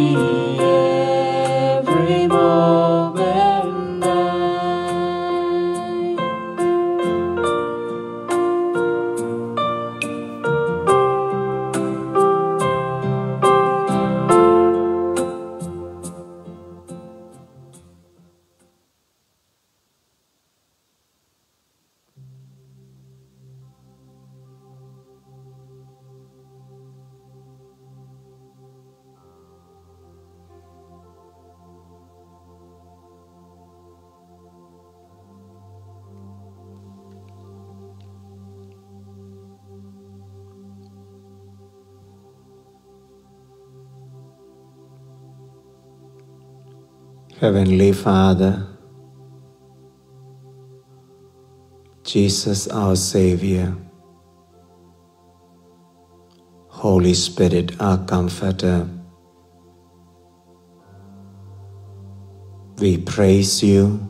every moment thine. Heavenly Father, Jesus our Savior, Holy Spirit our Comforter, we praise you,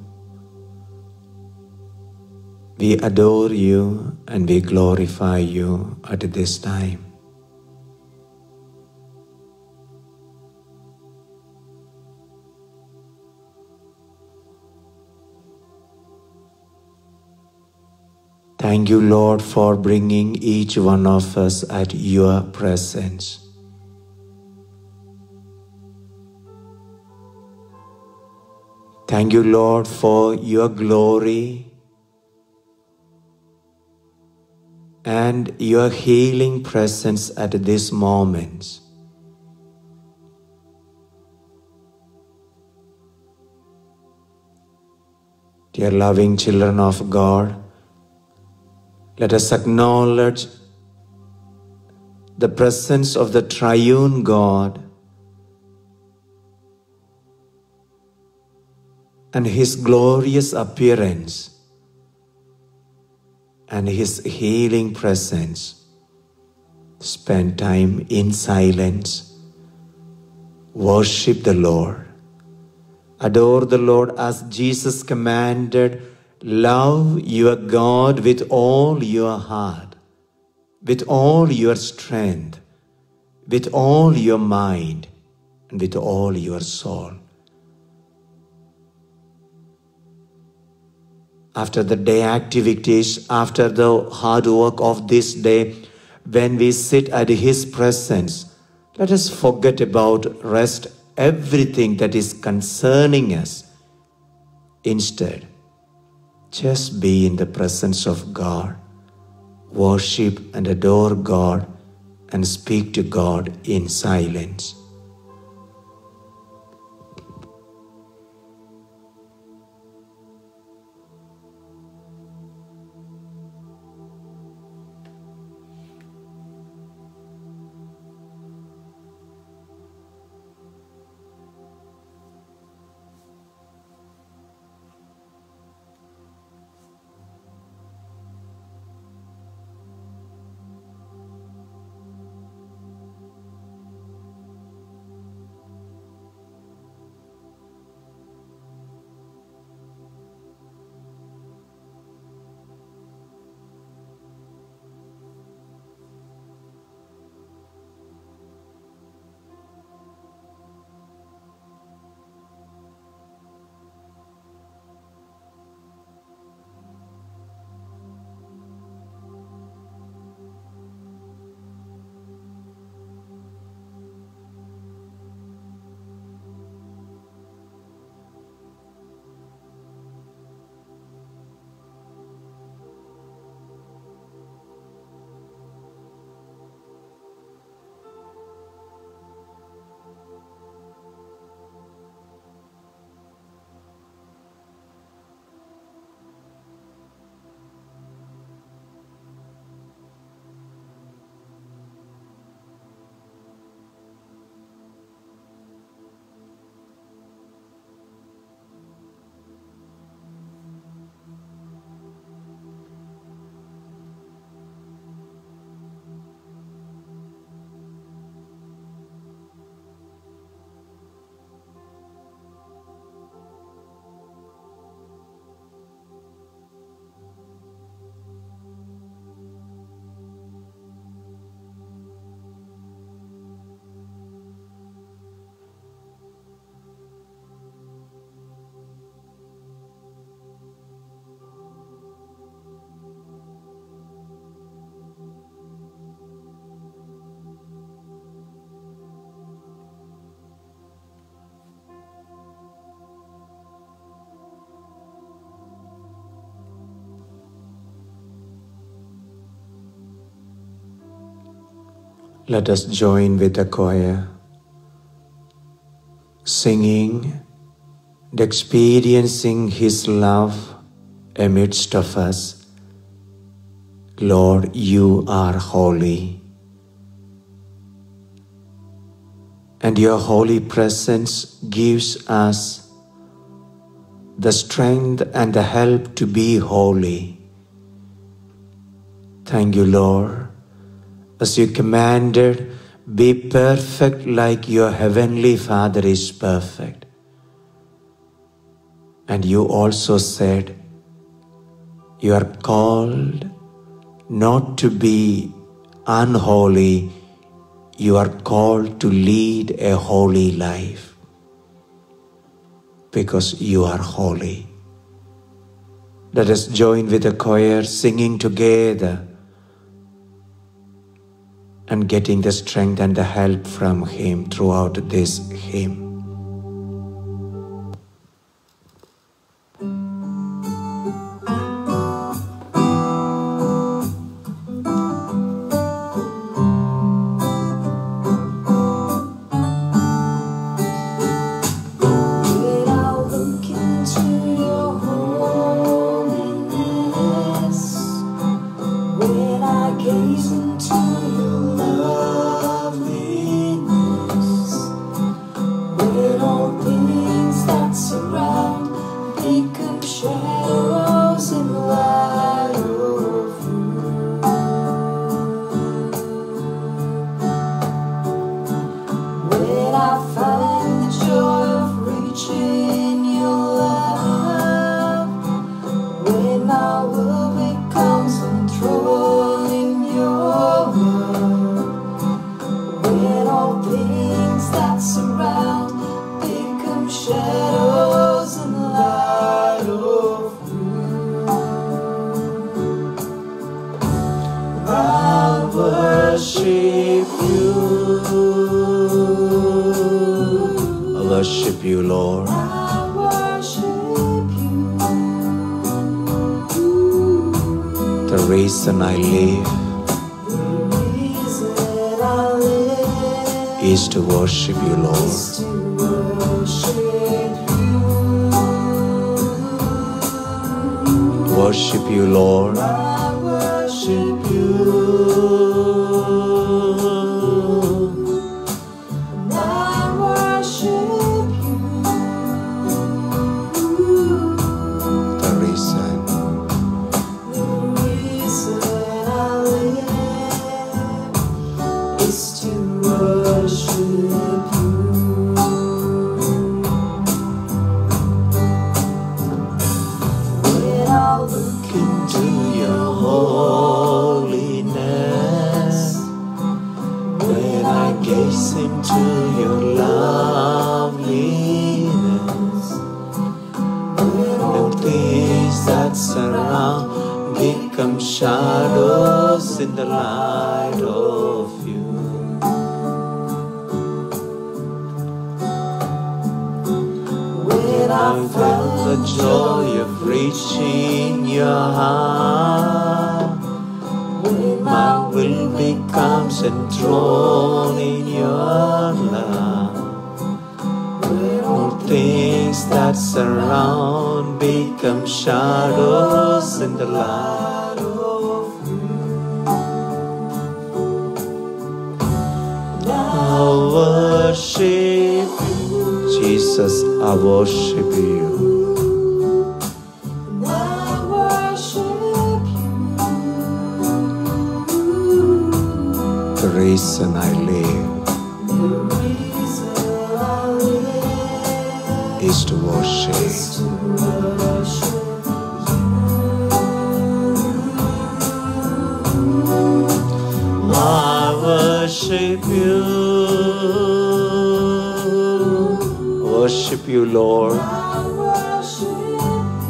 we adore you, and we glorify you at this time. Thank you, Lord, for bringing each one of us at your presence. Thank you, Lord, for your glory and your healing presence at this moment. Dear loving children of God, let us acknowledge the presence of the triune God and His glorious appearance and His healing presence. Spend time in silence. Worship the Lord. Adore the Lord as Jesus commanded. Love your God with all your heart, with all your strength, with all your mind, and with all your soul. After the day activities, after the hard work of this day, when we sit at His presence, let us forget about rest, everything that is concerning us. Instead, just be in the presence of God, worship and adore God, and speak to God in silence. Let us join with the choir, singing and experiencing His love amidst of us. Lord, you are holy, and your holy presence gives us the strength and the help to be holy. Thank you, Lord, as you commanded, be perfect like your heavenly Father is perfect. And you also said, you are called not to be unholy, you are called to lead a holy life because you are holy. Let us join with the choir, singing together and getting the strength and the help from Him throughout this hymn. Worship you, Lord. I worship you. The reason I live is to worship you, Lord. Worship you, Lord. I worship you. Shadows in the light of you. When I felt the joy of reaching your heart, when my will becomes enthroned in your love, when all things that surround become shadows in the light. I worship you, Jesus, I worship you. I worship you. The reason I live is to worship. I worship you. Worship you, Lord. I worship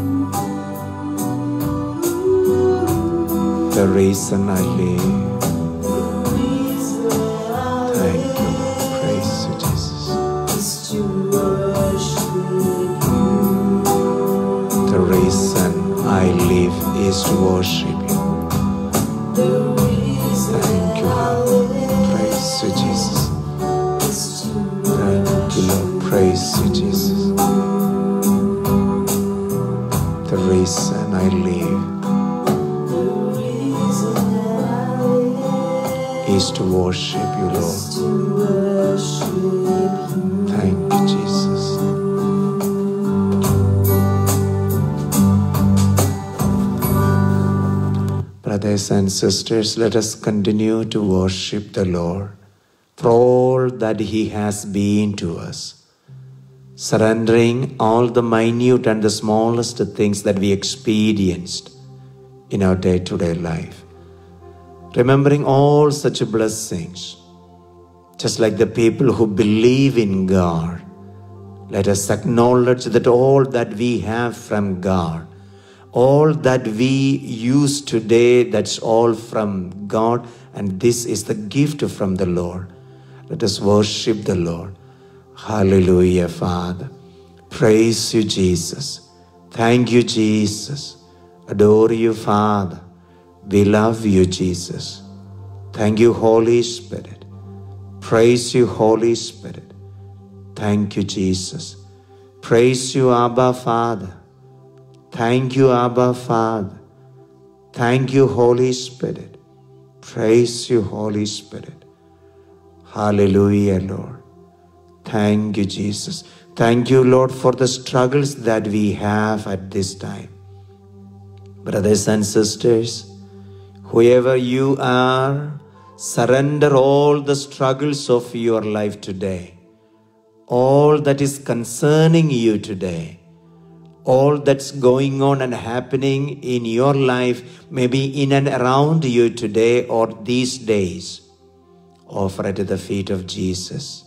you. The reason I live. Thank you, praise you, Jesus. The reason I live is to worship you. Thank you, Lord. Praise you, Jesus. The reason I live is to worship you, Lord. Thank you, Jesus. Brothers and sisters, let us continue to worship the Lord for all that He has been to us, surrendering all the minute and the smallest things that we experienced in our day-to-day life, remembering all such blessings. Just like the people who believe in God, let us acknowledge that all that we have from God, all that we use today, that's all from God, and this is the gift from the Lord. Let us worship the Lord. Hallelujah, Father. Praise you, Jesus. Thank you, Jesus. Adore you, Father. We love you, Jesus. Thank you, Holy Spirit. Praise you, Holy Spirit. Thank you, Jesus. Praise you, Abba, Father. Thank you, Abba, Father. Thank you, Holy Spirit. Praise you, Holy Spirit. Hallelujah, Lord. Thank you, Jesus. Thank you, Lord, for the struggles that we have at this time. Brothers and sisters, whoever you are, surrender all the struggles of your life today. All that is concerning you today. All that's going on and happening in your life, maybe in and around you today or these days, offer it at the feet of Jesus.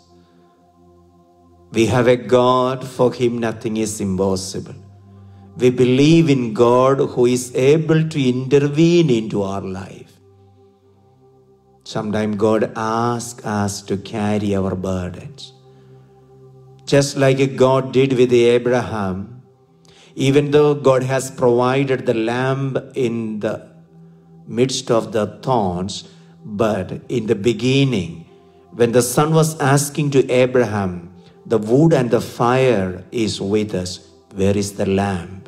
We have a God, for Him nothing is impossible. We believe in God who is able to intervene into our life. Sometimes God asks us to carry our burdens. Just like God did with Abraham. Even though God has provided the lamb in the midst of the thorns, but in the beginning, when the son was asking to Abraham, the wood and the fire is with us, where is the lamb?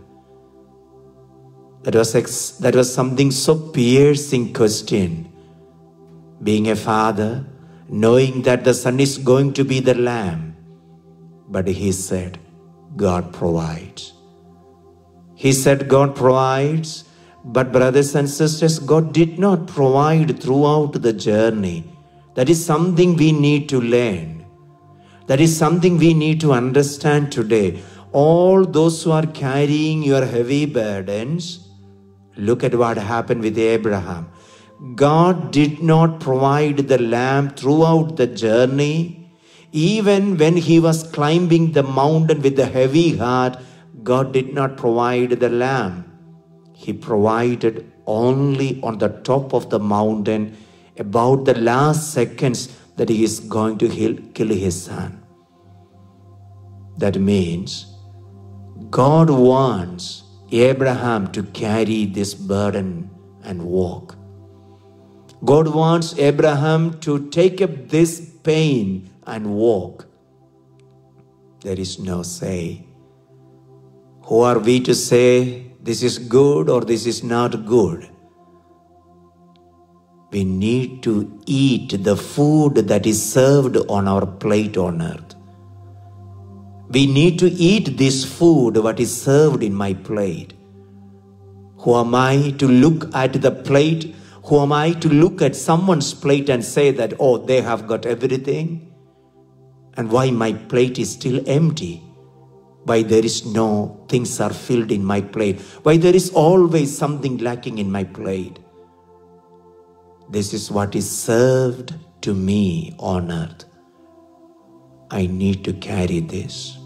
That was something so piercing question. Being a father, knowing that the son is going to be the lamb, but he said, God provides. He said God provides, but brothers and sisters, God did not provide throughout the journey. That is something we need to learn. That is something we need to understand today. All those who are carrying your heavy burdens, look at what happened with Abraham. God did not provide the lamb throughout the journey. Even when he was climbing the mountain with a heavy heart, God did not provide the lamb. He provided only on the top of the mountain, about the last seconds that he is going to kill his son. That means God wants Abraham to carry this burden and walk. God wants Abraham to take up this pain and walk. There is no say. Who are we to say this is good or this is not good? We need to eat the food that is served on our plate on earth. We need to eat this food what is served in my plate. Who am I to look at the plate? Who am I to look at someone's plate and say that, oh, they have got everything? And why my plate is still empty? Why there is no things are filled in my plate? Why there is always something lacking in my plate? This is what is served to me on earth. I need to carry this.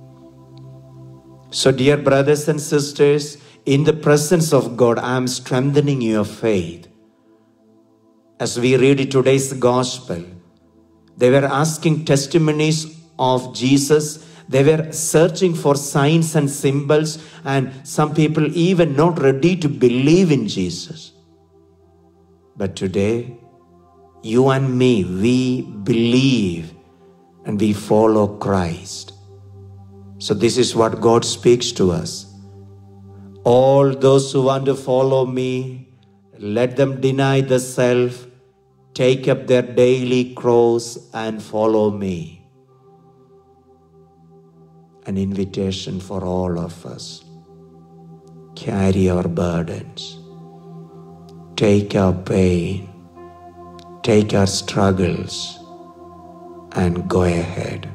So dear brothers and sisters, in the presence of God, I am strengthening your faith. As we read today's gospel, they were asking testimonies of Jesus. They were searching for signs and symbols, and some people even not ready to believe in Jesus. But today, you and me, we believe and we follow Christ. So this is what God speaks to us. All those who want to follow me, let them deny the self, take up their daily cross and follow me. An invitation for all of us. Carry our burdens. Take our pain. Take our struggles and go ahead.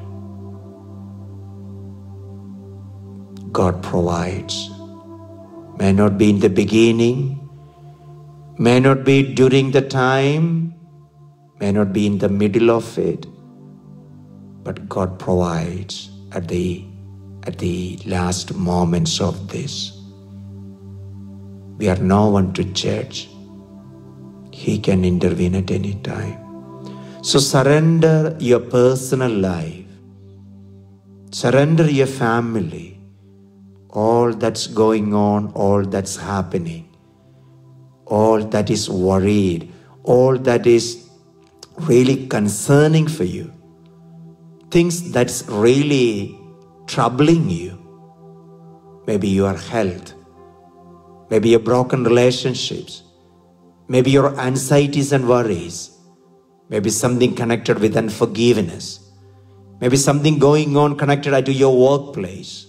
God provides. May not be in the beginning, may not be during the time, may not be in the middle of it, but God provides at the last moments of this. We are no one to judge. He can intervene at any time. So surrender your personal life. Surrender your family. All that's going on, all that's happening. All that is worried. All that is really concerning for you. Things that's really troubling you. Maybe your health. Maybe your broken relationships. Maybe your anxieties and worries. Maybe something connected with unforgiveness. Maybe something going on connected to your workplace.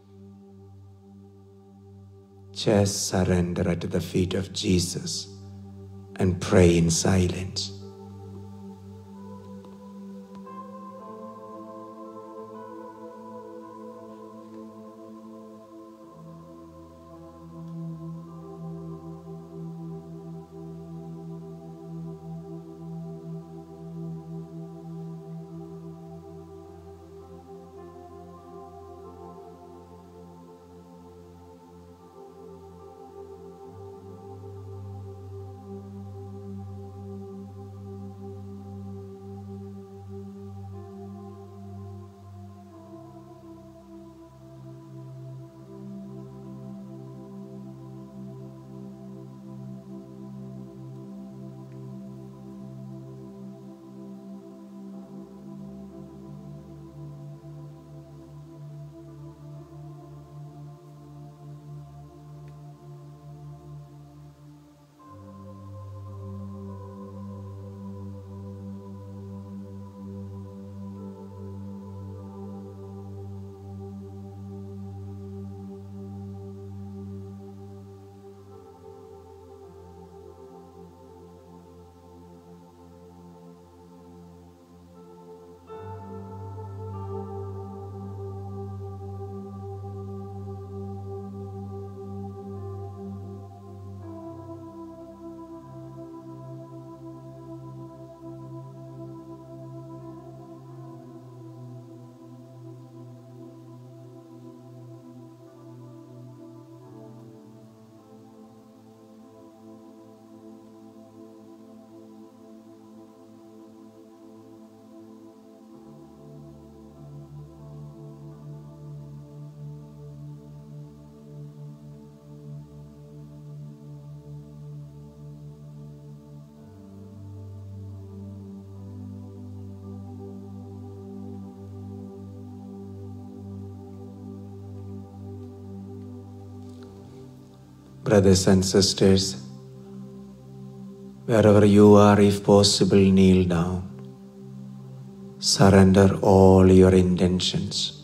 Just surrender at the feet of Jesus and pray in silence. Brothers and sisters, wherever you are, if possible, kneel down. Surrender all your intentions.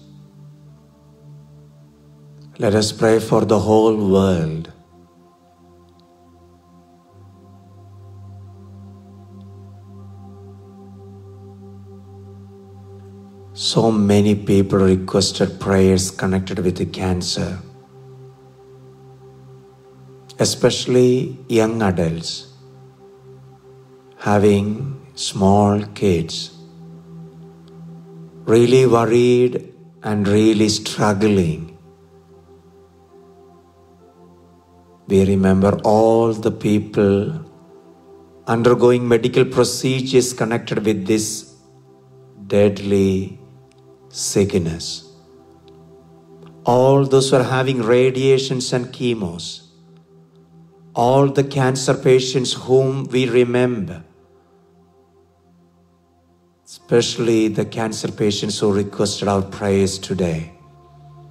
Let us pray for the whole world. So many people requested prayers connected with the cancer. Especially young adults having small kids, really worried and really struggling. We remember all the people undergoing medical procedures connected with this deadly sickness. All those who are having radiations and chemos. All the cancer patients whom we remember, especially the cancer patients who requested our prayers today.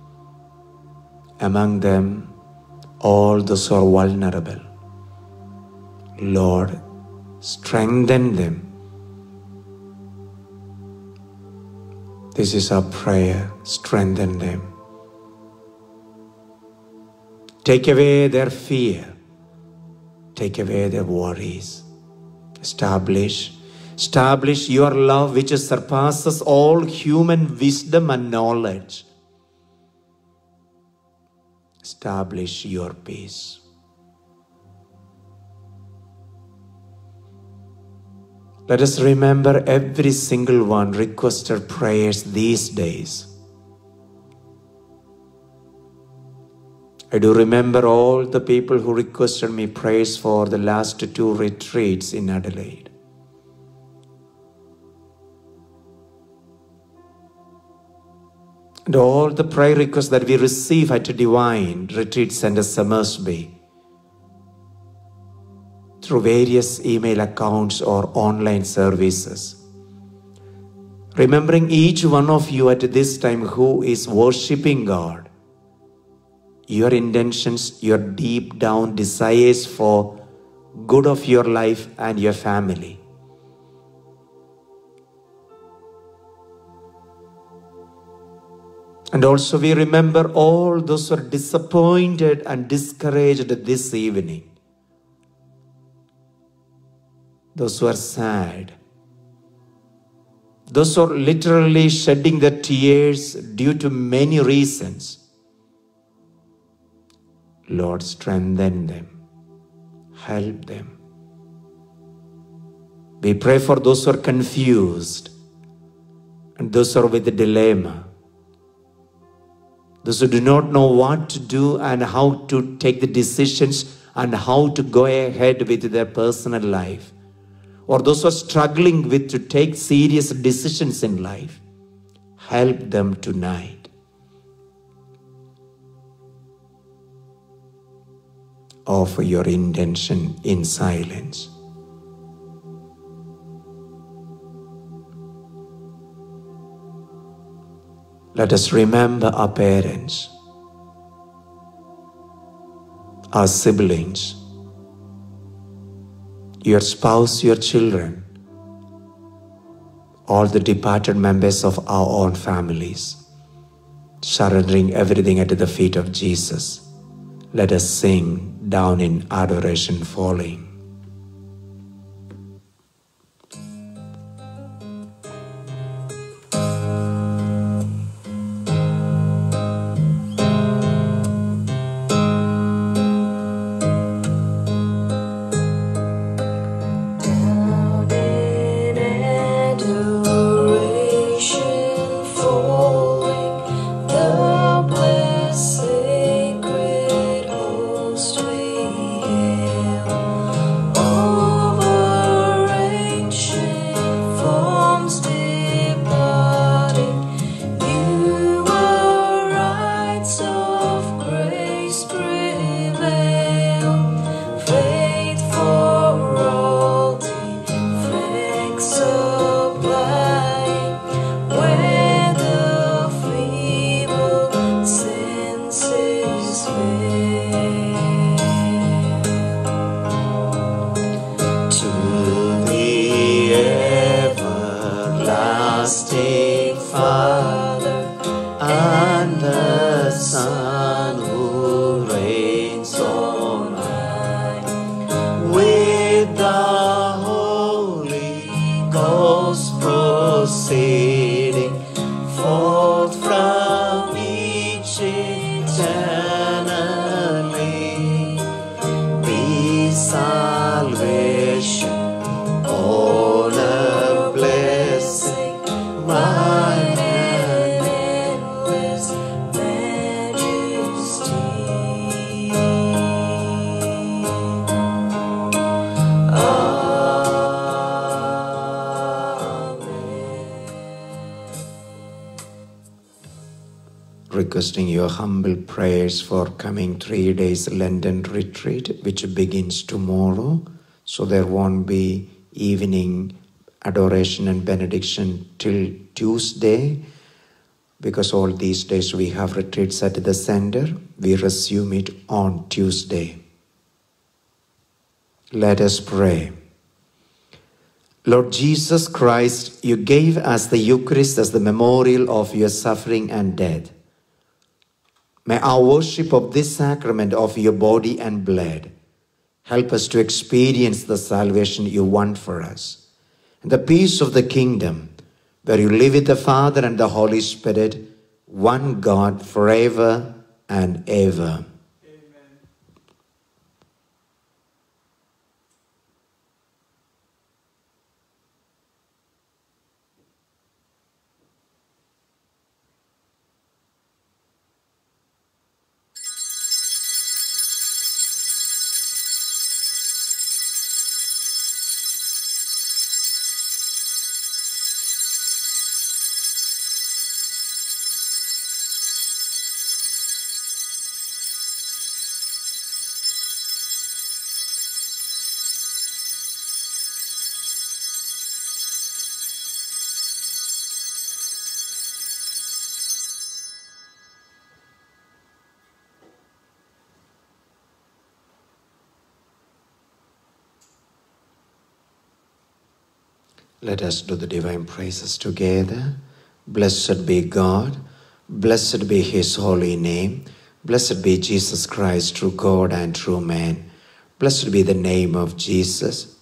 among them all those who are vulnerable. Lord, strengthen them. This is our prayer. Strengthen them. Take away their fear. Take away their worries. Establish your love which surpasses all human wisdom and knowledge. Establish your peace. Let us remember every single one requested prayers these days. I do remember all the people who requested me prayers for the last 2 retreats in Adelaide. And all the prayer requests that we receive at Divine Retreat Center Summersby through various email accounts or online services. Remembering each one of you at this time who is worshiping God, your intentions, your deep down desires for good of your life and your family. And also we remember all those who are disappointed and discouraged this evening. Those who are sad. Those who are literally shedding their tears due to many reasons. Lord, strengthen them. Help them. We pray for those who are confused and those who are with a dilemma. Those who do not know what to do and how to take the decisions and how to go ahead with their personal life. Or those who are struggling with to take serious decisions in life. Help them tonight. Offer your intention in silence. Let us remember our parents, our siblings, your spouse, your children, all the departed members of our own families, surrendering everything at the feet of Jesus. Let us sing down in adoration falling. Requesting your humble prayers for coming 3 days Lenten retreat, which begins tomorrow. So there won't be evening adoration and benediction till Tuesday. Because all these days we have retreats at the center, we resume it on Tuesday. Let us pray. Lord Jesus Christ, you gave us the Eucharist as the memorial of your suffering and death. May our worship of this sacrament of your body and blood help us to experience the salvation you won for us, and the peace of the kingdom, where you live with the Father and the Holy Spirit, one God, forever and ever. Let us do the divine praises together. Blessed be God. Blessed be his holy name. Blessed be Jesus Christ, true God and true man. Blessed be the name of Jesus,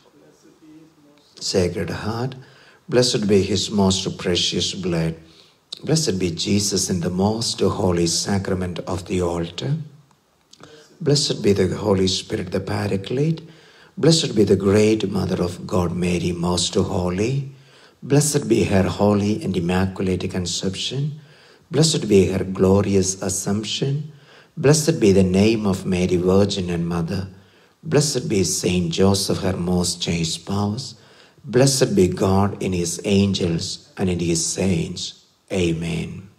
Sacred Heart. Blessed be his most precious blood. Blessed be Jesus in the most holy sacrament of the altar. Blessed be the Holy Spirit, the Paraclete. Blessed be the great Mother of God, Mary, most holy. Blessed be her holy and immaculate conception. Blessed be her glorious assumption. Blessed be the name of Mary, Virgin and Mother. Blessed be Saint Joseph, her most chaste spouse. Blessed be God in his angels and in his saints. Amen.